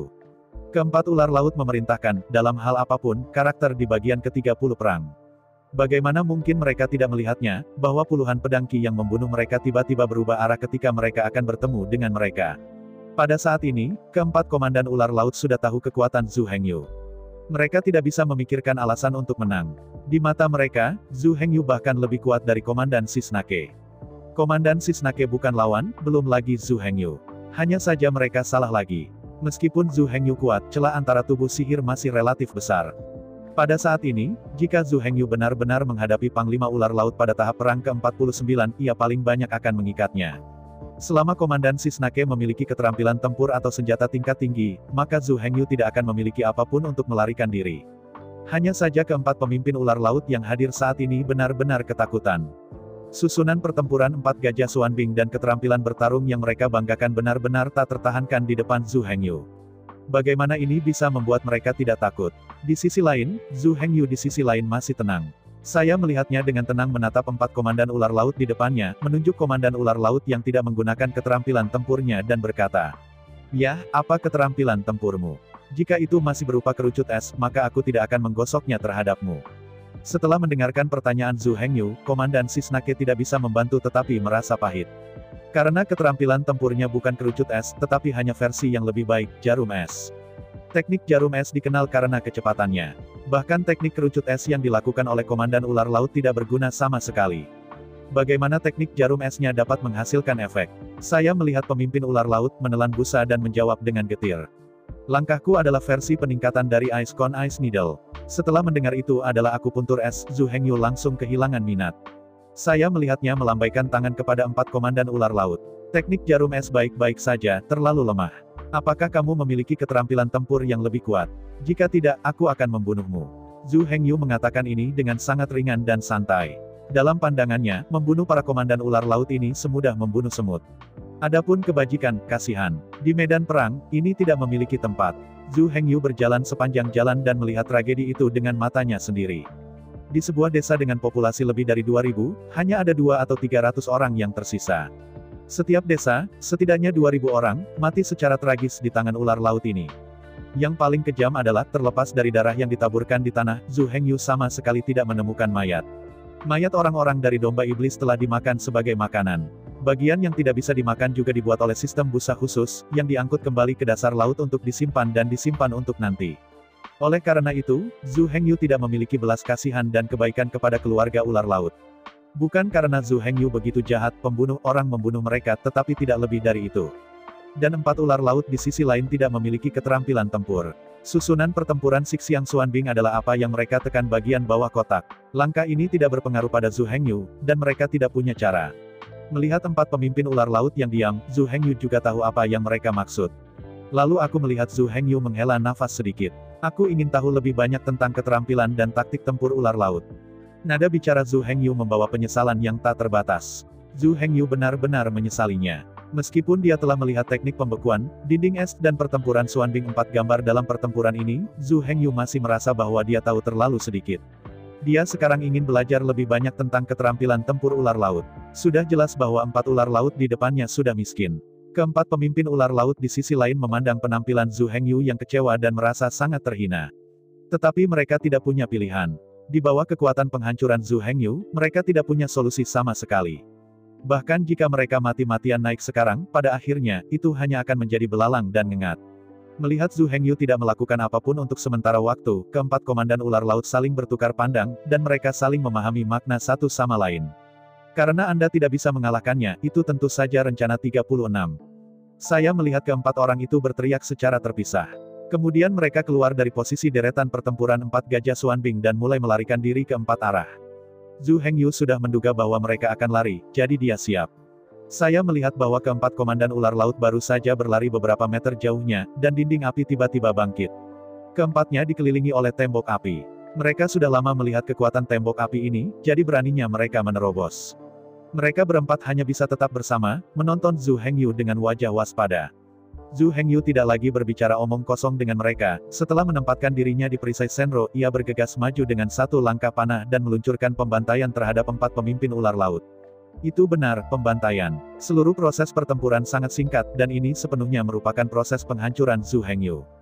Keempat ular laut memerintahkan, dalam hal apapun, karakter di bagian ke tiga puluh perang. Bagaimana mungkin mereka tidak melihatnya, bahwa puluhan pedang Qi yang membunuh mereka tiba-tiba berubah arah ketika mereka akan bertemu dengan mereka. Pada saat ini, keempat komandan ular laut sudah tahu kekuatan Zhu Hengyu. Mereka tidak bisa memikirkan alasan untuk menang. Di mata mereka, Zhu Hengyu bahkan lebih kuat dari Komandan Sisnake. Komandan Sisnake bukan lawan, belum lagi Zhu Hengyu. Hanya saja mereka salah lagi. Meskipun Zhu Hengyu kuat, celah antara tubuh sihir masih relatif besar. Pada saat ini, jika Zhu Hengyu benar-benar menghadapi Panglima Ular Laut pada tahap perang ke empat puluh sembilan, ia paling banyak akan mengikatnya. Selama Komandan Sisnake memiliki keterampilan tempur atau senjata tingkat tinggi, maka Zhu Hengyu tidak akan memiliki apapun untuk melarikan diri. Hanya saja keempat pemimpin ular laut yang hadir saat ini benar-benar ketakutan. Susunan pertempuran empat gajah Xuanbing dan keterampilan bertarung yang mereka banggakan benar-benar tak tertahankan di depan Zhu Hengyu. Bagaimana ini bisa membuat mereka tidak takut? Di sisi lain, Zhu Hengyu di sisi lain masih tenang. Saya melihatnya dengan tenang menatap empat komandan ular laut di depannya, menunjuk komandan ular laut yang tidak menggunakan keterampilan tempurnya dan berkata, "Yah, apa keterampilan tempurmu? Jika itu masih berupa kerucut es, maka aku tidak akan menggosoknya terhadapmu." Setelah mendengarkan pertanyaan Zhu Hengyu, Komandan Sisnake tidak bisa membantu tetapi merasa pahit. Karena keterampilan tempurnya bukan kerucut es, tetapi hanya versi yang lebih baik, jarum es. Teknik jarum es dikenal karena kecepatannya. Bahkan teknik kerucut es yang dilakukan oleh Komandan Ular Laut tidak berguna sama sekali. Bagaimana teknik jarum esnya dapat menghasilkan efek? Saya melihat pemimpin ular laut menelan busa dan menjawab dengan getir. Langkahku adalah versi peningkatan dari Ice Cone Ice Needle. Setelah mendengar itu adalah akupuntur es, Zhu Hengyu langsung kehilangan minat. Saya melihatnya melambaikan tangan kepada empat komandan ular laut. Teknik jarum es baik-baik saja, terlalu lemah. Apakah kamu memiliki keterampilan tempur yang lebih kuat? Jika tidak, aku akan membunuhmu. Zhu Hengyu mengatakan ini dengan sangat ringan dan santai. Dalam pandangannya, membunuh para komandan ular laut ini semudah membunuh semut. Adapun kebajikan, kasihan. Di medan perang, ini tidak memiliki tempat. Zhu Hengyu berjalan sepanjang jalan dan melihat tragedi itu dengan matanya sendiri. Di sebuah desa dengan populasi lebih dari dua ribu, hanya ada dua atau tiga ratus orang yang tersisa. Setiap desa, setidaknya dua ribu orang, mati secara tragis di tangan ular laut ini. Yang paling kejam adalah, terlepas dari darah yang ditaburkan di tanah, Zhu Hengyu sama sekali tidak menemukan mayat. Mayat orang-orang dari domba iblis telah dimakan sebagai makanan. Bagian yang tidak bisa dimakan juga dibuat oleh sistem busa khusus, yang diangkut kembali ke dasar laut untuk disimpan dan disimpan untuk nanti. Oleh karena itu, Zhu Hengyu tidak memiliki belas kasihan dan kebaikan kepada keluarga ular laut. Bukan karena Zhu Hengyu begitu jahat, pembunuh orang membunuh mereka, tetapi tidak lebih dari itu. Dan empat ular laut di sisi lain tidak memiliki keterampilan tempur. Susunan pertempuran Sixiang Xuanbing adalah apa yang mereka tekan bagian bawah kotak. Langkah ini tidak berpengaruh pada Zhu Hengyu, dan mereka tidak punya cara. Melihat empat pemimpin ular laut yang diam, Zhu Hengyu juga tahu apa yang mereka maksud. Lalu aku melihat Zhu Hengyu menghela nafas sedikit. Aku ingin tahu lebih banyak tentang keterampilan dan taktik tempur ular laut. Nada bicara Zhu Hengyu membawa penyesalan yang tak terbatas. Zhu Hengyu benar-benar menyesalinya. Meskipun dia telah melihat teknik pembekuan, dinding es dan pertempuran Xuanbing empat gambar dalam pertempuran ini, Zhu Hengyu masih merasa bahwa dia tahu terlalu sedikit. Dia sekarang ingin belajar lebih banyak tentang keterampilan tempur ular laut. Sudah jelas bahwa empat ular laut di depannya sudah miskin. Keempat pemimpin ular laut di sisi lain memandang penampilan Zhu Hengyu yang kecewa dan merasa sangat terhina. Tetapi mereka tidak punya pilihan. Di bawah kekuatan penghancuran Zhu Hengyu, mereka tidak punya solusi sama sekali. Bahkan jika mereka mati-matian naik sekarang, pada akhirnya, itu hanya akan menjadi belalang dan ngengat. Melihat Zhu Hengyu tidak melakukan apapun untuk sementara waktu, keempat komandan ular laut saling bertukar pandang, dan mereka saling memahami makna satu sama lain. Karena Anda tidak bisa mengalahkannya, itu tentu saja rencana tiga puluh enam. Saya melihat keempat orang itu berteriak secara terpisah. Kemudian mereka keluar dari posisi deretan pertempuran empat gajah Xuanbing dan mulai melarikan diri ke empat arah. Zhu Hengyu sudah menduga bahwa mereka akan lari, jadi dia siap. Saya melihat bahwa keempat komandan ular laut baru saja berlari beberapa meter jauhnya, dan dinding api tiba-tiba bangkit. Keempatnya dikelilingi oleh tembok api. Mereka sudah lama melihat kekuatan tembok api ini, jadi beraninya mereka menerobos. Mereka berempat hanya bisa tetap bersama, menonton Zhu Hengyu dengan wajah waspada. Zhu Hengyu tidak lagi berbicara omong kosong dengan mereka. Setelah menempatkan dirinya di perisai Senro, ia bergegas maju dengan satu langkah panah dan meluncurkan pembantaian terhadap empat pemimpin ular laut. Itu benar, pembantaian. Seluruh proses pertempuran sangat singkat, dan ini sepenuhnya merupakan proses penghancuran Zhu Hengyu.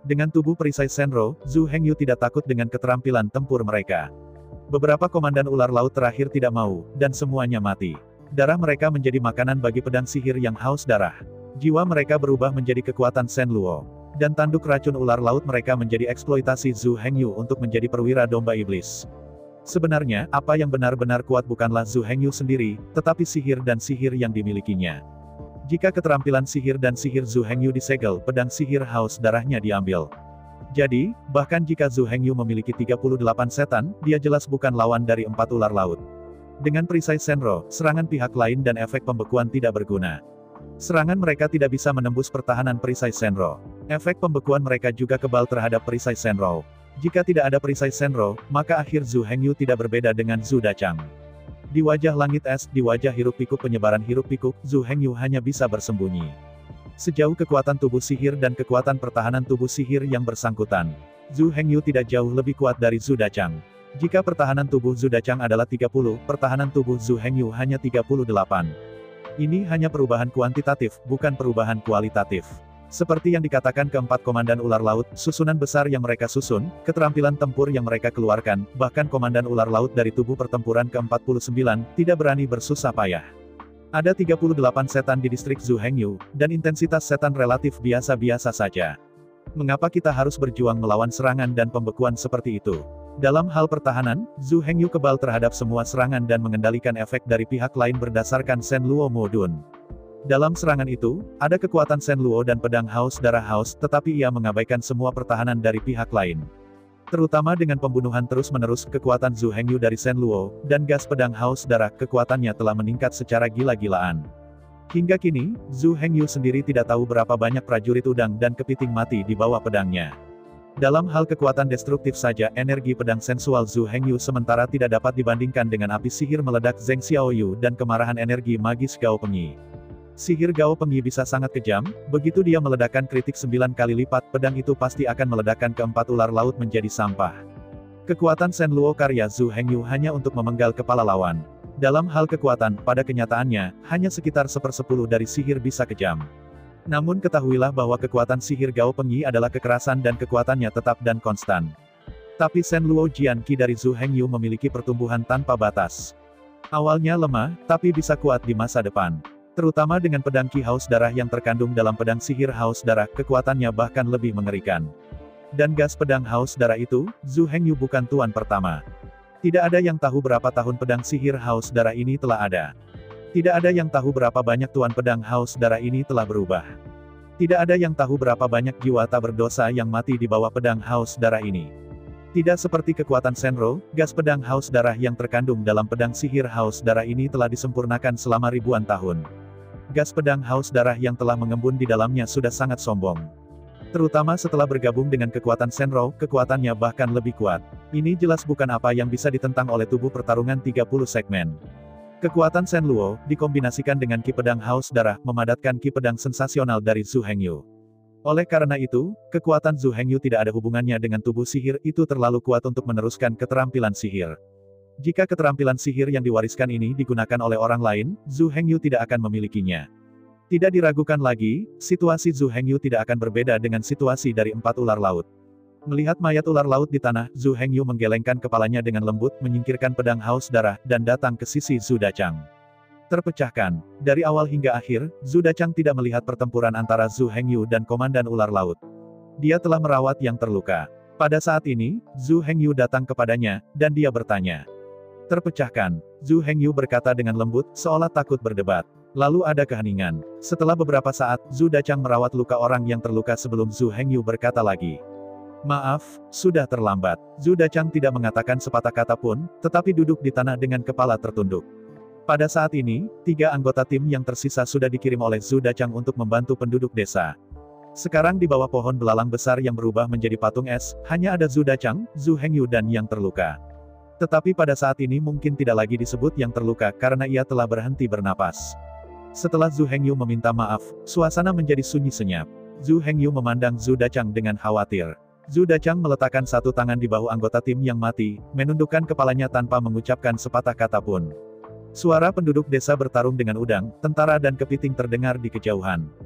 Dengan tubuh perisai Senro, Zhu Hengyu tidak takut dengan keterampilan tempur mereka. Beberapa komandan ular laut terakhir tidak mau, dan semuanya mati. Darah mereka menjadi makanan bagi pedang sihir yang haus darah. Jiwa mereka berubah menjadi kekuatan Shen Luo. Dan tanduk racun ular laut mereka menjadi eksploitasi Zhu Hengyu untuk menjadi perwira domba iblis. Sebenarnya, apa yang benar-benar kuat bukanlah Zhu Hengyu sendiri, tetapi sihir dan sihir yang dimilikinya. Jika keterampilan sihir dan sihir Zhu Hengyu disegel, pedang sihir haus darahnya diambil. Jadi, bahkan jika Zhu Hengyu memiliki tiga puluh delapan setan, dia jelas bukan lawan dari empat ular laut. Dengan perisai Senro, serangan pihak lain dan efek pembekuan tidak berguna. Serangan mereka tidak bisa menembus pertahanan perisai Senro. Efek pembekuan mereka juga kebal terhadap perisai Senro. Jika tidak ada perisai Senro, maka akhir Zhu Hengyu tidak berbeda dengan Zhu Dachang. Di wajah langit es, di wajah hiruk-pikuk penyebaran hiruk-pikuk, Zhu Hengyu hanya bisa bersembunyi. Sejauh kekuatan tubuh sihir dan kekuatan pertahanan tubuh sihir yang bersangkutan, Zhu Hengyu tidak jauh lebih kuat dari Zhu Dachang. Jika pertahanan tubuh Zhu Dachang adalah tiga puluh, pertahanan tubuh Zhu Hengyu hanya tiga puluh delapan. Ini hanya perubahan kuantitatif, bukan perubahan kualitatif. Seperti yang dikatakan keempat komandan ular laut, susunan besar yang mereka susun, keterampilan tempur yang mereka keluarkan, bahkan komandan ular laut dari tubuh pertempuran ke empat puluh sembilan, tidak berani bersusah payah. Ada tiga puluh delapan setan di distrik Zhu Hengyu, dan intensitas setan relatif biasa-biasa saja. Mengapa kita harus berjuang melawan serangan dan pembekuan seperti itu? Dalam hal pertahanan, Zhu Hengyu kebal terhadap semua serangan dan mengendalikan efek dari pihak lain berdasarkan Shen Luo Modun. Dalam serangan itu, ada kekuatan Shen Luo dan pedang haus darah haus, tetapi ia mengabaikan semua pertahanan dari pihak lain. Terutama dengan pembunuhan terus-menerus kekuatan Zhu Hengyu dari Shen Luo, dan gas pedang haus darah, kekuatannya telah meningkat secara gila-gilaan. Hingga kini, Zhu Hengyu sendiri tidak tahu berapa banyak prajurit udang dan kepiting mati di bawah pedangnya. Dalam hal kekuatan destruktif saja, energi pedang sensual Zhu Hengyu sementara tidak dapat dibandingkan dengan api sihir meledak Zheng Xiaoyu dan kemarahan energi magis Gao Pengyi. Sihir Gao Pengyi bisa sangat kejam, begitu dia meledakkan kritik sembilan kali lipat, pedang itu pasti akan meledakkan keempat ular laut menjadi sampah. Kekuatan Shen Luo karya Zhu Hengyu hanya untuk memenggal kepala lawan. Dalam hal kekuatan, pada kenyataannya, hanya sekitar sepersepuluh dari sihir bisa kejam. Namun ketahuilah bahwa kekuatan sihir Gao Pengyi adalah kekerasan dan kekuatannya tetap dan konstan. Tapi Shen Luo Jian Qi dari Zhu Hengyu memiliki pertumbuhan tanpa batas. Awalnya lemah, tapi bisa kuat di masa depan. Terutama dengan pedang Qi haus darah yang terkandung dalam pedang sihir haus darah, kekuatannya bahkan lebih mengerikan. Dan gas pedang haus darah itu, Zhu Hengyu bukan tuan pertama. Tidak ada yang tahu berapa tahun pedang sihir haus darah ini telah ada. Tidak ada yang tahu berapa banyak tuan pedang haus darah ini telah berubah. Tidak ada yang tahu berapa banyak jiwa tak berdosa yang mati di bawah pedang haus darah ini. Tidak seperti kekuatan Senro, gas pedang haus darah yang terkandung dalam pedang sihir haus darah ini telah disempurnakan selama ribuan tahun. Gas pedang haus darah yang telah mengembun di dalamnya sudah sangat sombong. Terutama setelah bergabung dengan kekuatan Senro, kekuatannya bahkan lebih kuat. Ini jelas bukan apa yang bisa ditentang oleh tubuh pertarungan tiga puluh segmen. Kekuatan Shen Luo, dikombinasikan dengan Ki pedang haus darah, memadatkan Ki pedang sensasional dari Zhu Hengyu. Oleh karena itu, kekuatan Zhu Hengyu tidak ada hubungannya dengan tubuh sihir, itu terlalu kuat untuk meneruskan keterampilan sihir. Jika keterampilan sihir yang diwariskan ini digunakan oleh orang lain, Zhu Hengyu tidak akan memilikinya. Tidak diragukan lagi, situasi Zhu Hengyu tidak akan berbeda dengan situasi dari empat ular laut. Melihat mayat ular laut di tanah, Zhu Hengyu menggelengkan kepalanya dengan lembut, menyingkirkan pedang haus darah, dan datang ke sisi Zhu Dachang. Terpecahkan. Dari awal hingga akhir, Zhu Dachang tidak melihat pertempuran antara Zhu Hengyu dan komandan ular laut. Dia telah merawat yang terluka. Pada saat ini, Zhu Hengyu datang kepadanya, dan dia bertanya. Terpecahkan. Zhu Hengyu berkata dengan lembut, seolah takut berdebat. Lalu ada keheningan. Setelah beberapa saat, Zhu Dachang merawat luka orang yang terluka sebelum Zhu Hengyu berkata lagi. Maaf, sudah terlambat. Zhu Dachang tidak mengatakan sepatah kata pun, tetapi duduk di tanah dengan kepala tertunduk. Pada saat ini, tiga anggota tim yang tersisa sudah dikirim oleh Zhu Dachang untuk membantu penduduk desa. Sekarang di bawah pohon belalang besar yang berubah menjadi patung es, hanya ada Zhu Dachang, Zhu Hengyu dan yang terluka. Tetapi pada saat ini mungkin tidak lagi disebut yang terluka karena ia telah berhenti bernapas. Setelah Zhu Hengyu meminta maaf, suasana menjadi sunyi senyap. Zhu Hengyu memandang Zhu Dachang dengan khawatir. Zhu Dachang meletakkan satu tangan di bahu anggota tim yang mati, menundukkan kepalanya tanpa mengucapkan sepatah kata pun. Suara penduduk desa bertarung dengan udang, tentara dan kepiting terdengar di kejauhan.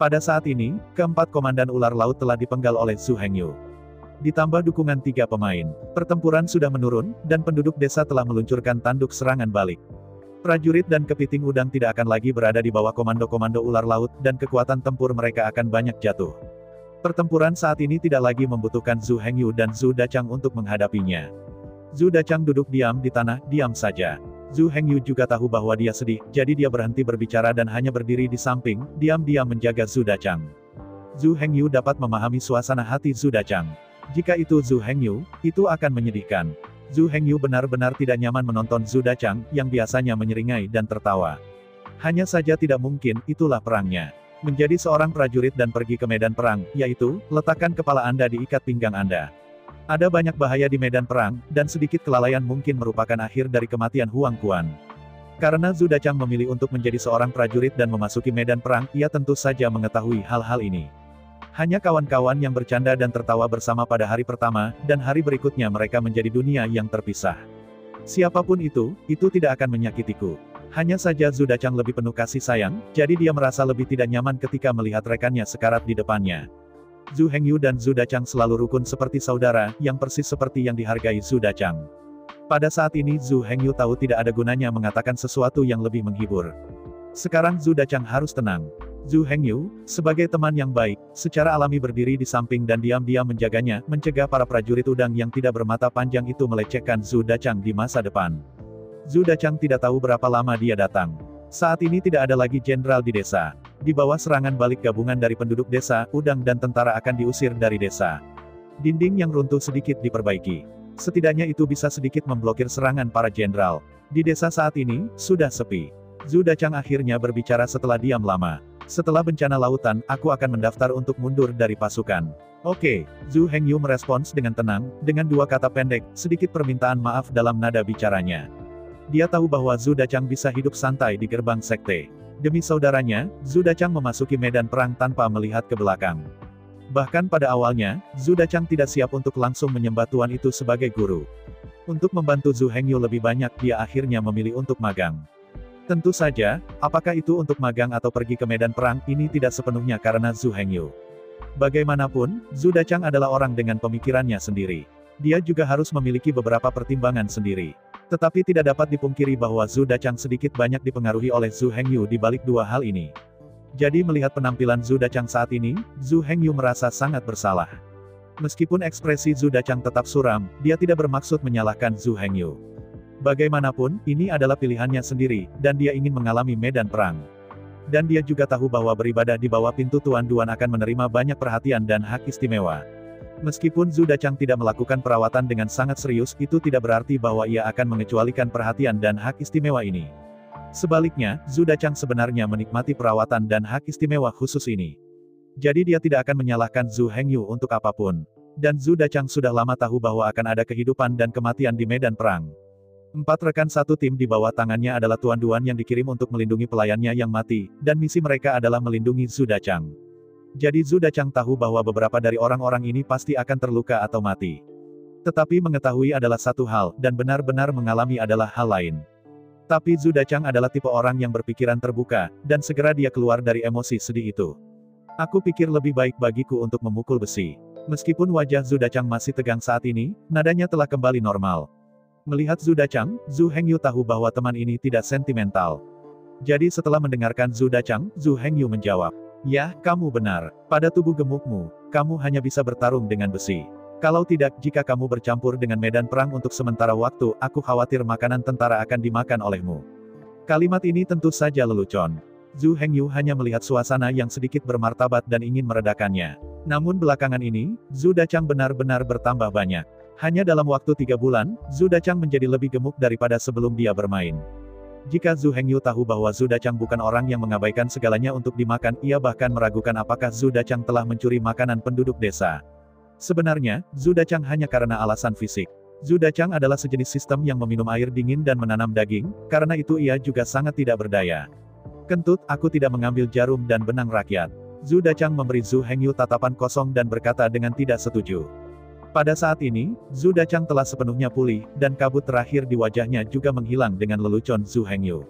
Pada saat ini, keempat komandan ular laut telah dipenggal oleh Zhu Hengyu. Ditambah dukungan tiga pemain, pertempuran sudah menurun, dan penduduk desa telah meluncurkan tanduk serangan balik. Prajurit dan kepiting udang tidak akan lagi berada di bawah komando-komando ular laut, dan kekuatan tempur mereka akan banyak jatuh. Pertempuran saat ini tidak lagi membutuhkan Zhu Hengyu dan Zhu Dachang untuk menghadapinya. Zhu Dachang duduk diam di tanah, diam saja. Zhu Hengyu juga tahu bahwa dia sedih, jadi dia berhenti berbicara dan hanya berdiri di samping, diam-diam menjaga Zhu Dachang. Zhu Hengyu dapat memahami suasana hati Zhu Dachang. Jika itu Zhu Hengyu, itu akan menyedihkan. Zhu Hengyu benar-benar tidak nyaman menonton Zhu Dachang, yang biasanya menyeringai dan tertawa. Hanya saja tidak mungkin, itulah perangnya. Menjadi seorang prajurit dan pergi ke medan perang, yaitu, letakkan kepala Anda di ikat pinggang Anda. Ada banyak bahaya di medan perang, dan sedikit kelalaian mungkin merupakan akhir dari kematian Huang Quan. Karena Zhu Dachang memilih untuk menjadi seorang prajurit dan memasuki medan perang, ia tentu saja mengetahui hal-hal ini. Hanya kawan-kawan yang bercanda dan tertawa bersama pada hari pertama, dan hari berikutnya mereka menjadi dunia yang terpisah. Siapapun itu, itu tidak akan menyakitiku. Hanya saja Zhu Dachang lebih penuh kasih sayang, jadi dia merasa lebih tidak nyaman ketika melihat rekannya sekarat di depannya. Zhu Hengyu dan Zhu Dachang selalu rukun seperti saudara, yang persis seperti yang dihargai Zhu Dachang. Pada saat ini Zhu Hengyu tahu tidak ada gunanya mengatakan sesuatu yang lebih menghibur. Sekarang Zhu Dachang harus tenang. Zhu Hengyu, sebagai teman yang baik, secara alami berdiri di samping dan diam-diam menjaganya, mencegah para prajurit udang yang tidak bermata panjang itu melecehkan Zhu Dachang di masa depan. Zhu Dachang tidak tahu berapa lama dia datang. Saat ini tidak ada lagi jenderal di desa. Di bawah serangan balik gabungan dari penduduk desa, udang dan tentara akan diusir dari desa. Dinding yang runtuh sedikit diperbaiki. Setidaknya itu bisa sedikit memblokir serangan para jenderal. Di desa saat ini, sudah sepi. Zhu Dachang akhirnya berbicara setelah diam lama. Setelah bencana lautan, aku akan mendaftar untuk mundur dari pasukan. Oke, Zhu Hengyu merespons dengan tenang, dengan dua kata pendek, sedikit permintaan maaf dalam nada bicaranya. Dia tahu bahwa Zhu Dachang bisa hidup santai di gerbang sekte. Demi saudaranya, Zhu Dachang memasuki medan perang tanpa melihat ke belakang. Bahkan pada awalnya, Zhu Dachang tidak siap untuk langsung menyembah tuan itu sebagai guru. Untuk membantu Zhu Hengyu lebih banyak, dia akhirnya memilih untuk magang. Tentu saja, apakah itu untuk magang atau pergi ke medan perang, ini tidak sepenuhnya karena Zhu Hengyu. Bagaimanapun, Zhu Dachang adalah orang dengan pemikirannya sendiri. Dia juga harus memiliki beberapa pertimbangan sendiri. Tetapi tidak dapat dipungkiri bahwa Zhu Dachang sedikit banyak dipengaruhi oleh Zhu Hengyu di balik dua hal ini. Jadi melihat penampilan Zhu Dachang saat ini, Zhu Hengyu merasa sangat bersalah. Meskipun ekspresi Zhu Dachang tetap suram, dia tidak bermaksud menyalahkan Zhu Hengyu. Bagaimanapun, ini adalah pilihannya sendiri, dan dia ingin mengalami medan perang. Dan dia juga tahu bahwa beribadah di bawah pintu Tuan Duan akan menerima banyak perhatian dan hak istimewa. Meskipun Zhu Dachang tidak melakukan perawatan dengan sangat serius, itu tidak berarti bahwa ia akan mengecualikan perhatian dan hak istimewa ini. Sebaliknya, Zhu Dachang sebenarnya menikmati perawatan dan hak istimewa khusus ini. Jadi dia tidak akan menyalahkan Zhu Hengyu untuk apapun. Dan Zhu Dachang sudah lama tahu bahwa akan ada kehidupan dan kematian di medan perang. Empat rekan satu tim di bawah tangannya adalah Tuan Duan yang dikirim untuk melindungi pelayannya yang mati, dan misi mereka adalah melindungi Zhu Dachang. Jadi Zhu Dachang tahu bahwa beberapa dari orang-orang ini pasti akan terluka atau mati. Tetapi mengetahui adalah satu hal, dan benar-benar mengalami adalah hal lain. Tapi Zhu Dachang adalah tipe orang yang berpikiran terbuka, dan segera dia keluar dari emosi sedih itu. Aku pikir lebih baik bagiku untuk memukul besi. Meskipun wajah Zhu Dachang masih tegang saat ini, nadanya telah kembali normal. Melihat Zhu Dachang, Zhu Hengyu tahu bahwa teman ini tidak sentimental. Jadi setelah mendengarkan Zhu Dachang, Zhu Hengyu menjawab, "Ya, kamu benar. Pada tubuh gemukmu, kamu hanya bisa bertarung dengan besi. Kalau tidak, jika kamu bercampur dengan medan perang untuk sementara waktu, aku khawatir makanan tentara akan dimakan olehmu." Kalimat ini tentu saja lelucon. Zhu Hengyu hanya melihat suasana yang sedikit bermartabat dan ingin meredakannya. Namun belakangan ini, Zhu Dachang benar-benar bertambah banyak. Hanya dalam waktu tiga bulan, Zhu Dachang menjadi lebih gemuk daripada sebelum dia bermain. Jika Zhu Hengyu tahu bahwa Zhu Dachang bukan orang yang mengabaikan segalanya untuk dimakan, ia bahkan meragukan apakah Zhu Dachang telah mencuri makanan penduduk desa. Sebenarnya, Zhu Dachang hanya karena alasan fisik. Zhu Dachang adalah sejenis sistem yang meminum air dingin dan menanam daging, karena itu ia juga sangat tidak berdaya. Kentut, aku tidak mengambil jarum dan benang rakyat. Zhu Dachang memberi Zhu Hengyu tatapan kosong dan berkata dengan tidak setuju. Pada saat ini, Zhu Dachang telah sepenuhnya pulih, dan kabut terakhir di wajahnya juga menghilang dengan lelucon Zhu Hengyu.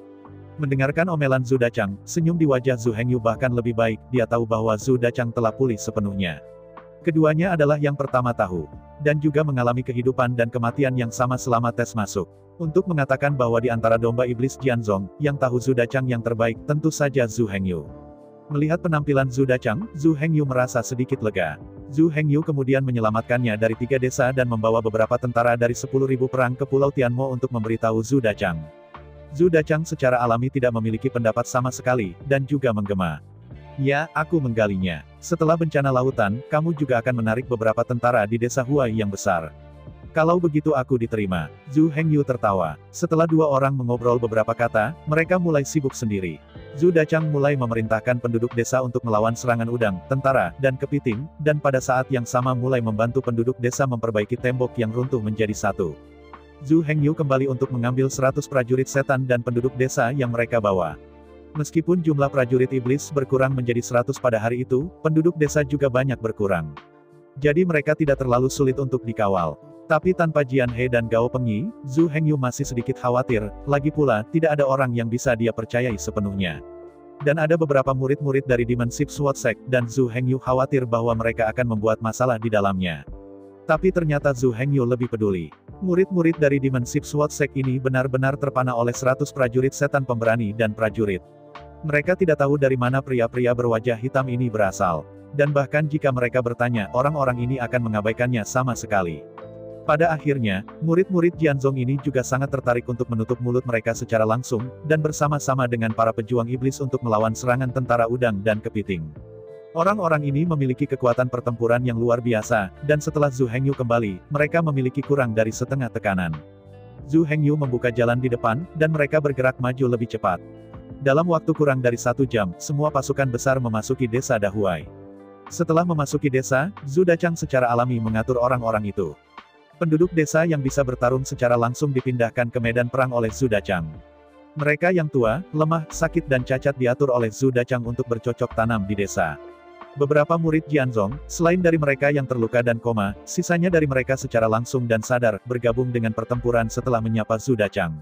Mendengarkan omelan Zhu Dachang, senyum di wajah Zhu Hengyu bahkan lebih baik, dia tahu bahwa Zhu Dachang telah pulih sepenuhnya. Keduanya adalah yang pertama tahu, dan juga mengalami kehidupan dan kematian yang sama selama tes masuk. Untuk mengatakan bahwa di antara domba iblis Jianzong, yang tahu Zhu Dachang yang terbaik, tentu saja Zhu Hengyu. Melihat penampilan Zhu Dachang, Zhu Hengyu merasa sedikit lega. Zhu Hengyu kemudian menyelamatkannya dari tiga desa dan membawa beberapa tentara dari sepuluh ribu perang ke Pulau Tianmo untuk memberitahu Zhu Dachang. Zhu Dachang secara alami tidak memiliki pendapat sama sekali, dan juga menggema. Ya, aku menggalinya. Setelah bencana lautan, kamu juga akan menarik beberapa tentara di desa Huai yang besar. Kalau begitu aku diterima. Zhu Hengyu tertawa. Setelah dua orang mengobrol beberapa kata, mereka mulai sibuk sendiri. Zhu Dachang mulai memerintahkan penduduk desa untuk melawan serangan udang, tentara, dan kepiting, dan pada saat yang sama mulai membantu penduduk desa memperbaiki tembok yang runtuh menjadi satu. Zhu Hengyu kembali untuk mengambil seratus prajurit setan dan penduduk desa yang mereka bawa. Meskipun jumlah prajurit iblis berkurang menjadi seratus pada hari itu, penduduk desa juga banyak berkurang. Jadi mereka tidak terlalu sulit untuk dikawal. Tapi tanpa Jian He dan Gao Pengyi, Zhu Hengyu masih sedikit khawatir, lagi pula, tidak ada orang yang bisa dia percayai sepenuhnya. Dan ada beberapa murid-murid dari Demon Ship Sword Sect, dan Zhu Hengyu khawatir bahwa mereka akan membuat masalah di dalamnya. Tapi ternyata Zhu Hengyu lebih peduli. Murid-murid dari Demon Ship Sword Sect ini benar-benar terpana oleh seratus prajurit setan pemberani dan prajurit. Mereka tidak tahu dari mana pria-pria berwajah hitam ini berasal. Dan bahkan jika mereka bertanya, orang-orang ini akan mengabaikannya sama sekali. Pada akhirnya, murid-murid Jianzong ini juga sangat tertarik untuk menutup mulut mereka secara langsung, dan bersama-sama dengan para pejuang iblis untuk melawan serangan tentara udang dan kepiting. Orang-orang ini memiliki kekuatan pertempuran yang luar biasa, dan setelah Zhu Hengyu kembali, mereka memiliki kurang dari setengah tekanan. Zhu Hengyu membuka jalan di depan, dan mereka bergerak maju lebih cepat. Dalam waktu kurang dari satu jam, semua pasukan besar memasuki desa Dahuai. Setelah memasuki desa, Zhu Dachang secara alami mengatur orang-orang itu. Penduduk desa yang bisa bertarung secara langsung dipindahkan ke medan perang oleh Zhu Dachang. Mereka yang tua, lemah, sakit dan cacat diatur oleh Zhu Dachang untuk bercocok tanam di desa. Beberapa murid Jianzong, selain dari mereka yang terluka dan koma, sisanya dari mereka secara langsung dan sadar, bergabung dengan pertempuran setelah menyapa Zhu Dachang.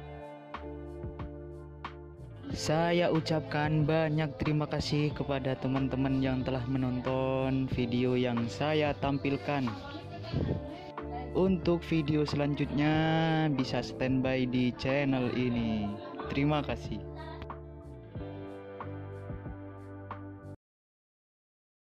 Saya ucapkan banyak terima kasih kepada teman-teman yang telah menonton video yang saya tampilkan. Untuk video selanjutnya bisa standby di channel ini. Terima kasih.